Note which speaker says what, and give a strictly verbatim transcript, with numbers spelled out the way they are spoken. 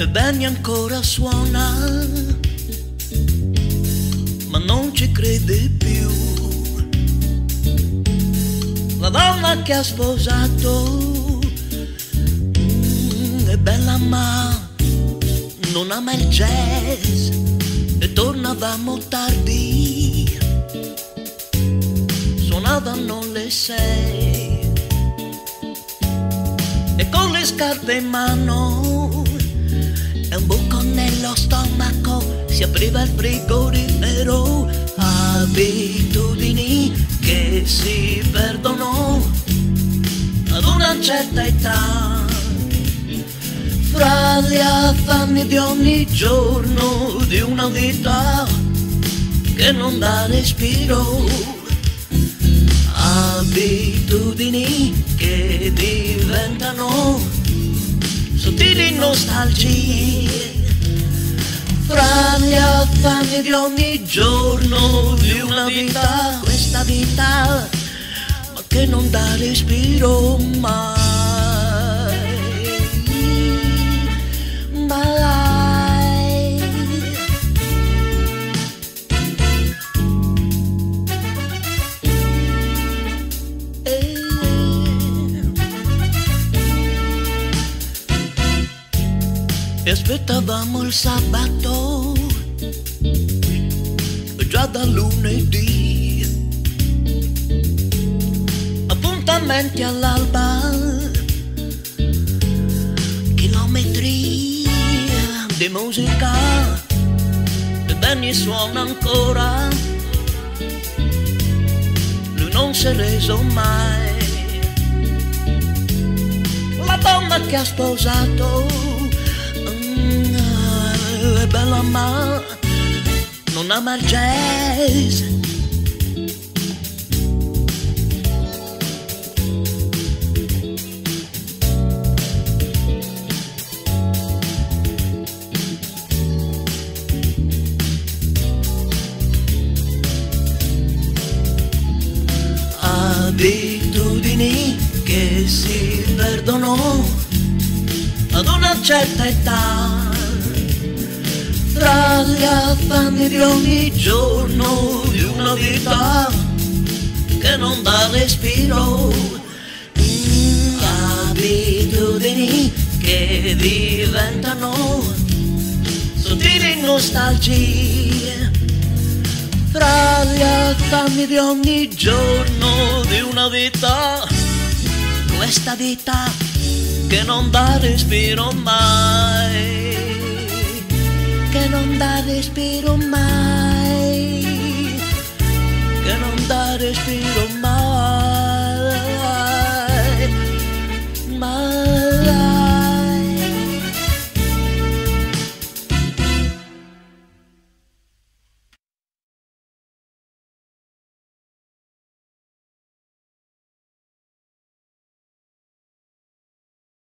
Speaker 1: Ebbene ancora suona, ma non ci crede più. La donna che ha sposato mm, è bella ma non ama il jazz e tornavamo tardi, suonavano le sei e con le scarpe in mano e un buco nello stomaco si apriva il frigorifero. Abitudini che si perdono ad una certa età, fra gli affanni di ogni giorno di una vita che non dà respiro. Abitudini che diventano sottili nostalgie, fra gli affanni di ogni giorno di una vita, questa vita, ma che non dà respiro mai, mai. Eh. E aspettavamo il sabato già da lunedì, appuntamenti all'alba, chilometri di musica, e Benny suona ancora, lui non si è reso mai. La donna che ha sposato è bella ma non ama il jazz. Abitudini che si perdono ad una certa età, tra gli affanni di ogni giorno di una vita che non dà respiro. Mm, abitudini che diventano sottili nostalgie, fra gli affanni di ogni giorno di una vita, questa vita che non dà respiro mai, che non dà respiro mai, che non dà respiro.